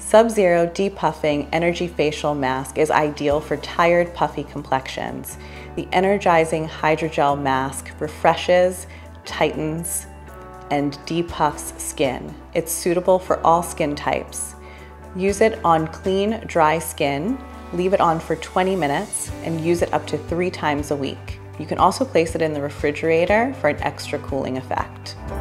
Sub-Zero Depuffing Energy Facial Mask is ideal for tired, puffy complexions. The energizing hydrogel mask refreshes, tightens, and depuffs skin. It's suitable for all skin types. Use it on clean, dry skin, leave it on for 20 minutes, and use it up to 3 times a week. You can also place it in the refrigerator for an extra cooling effect.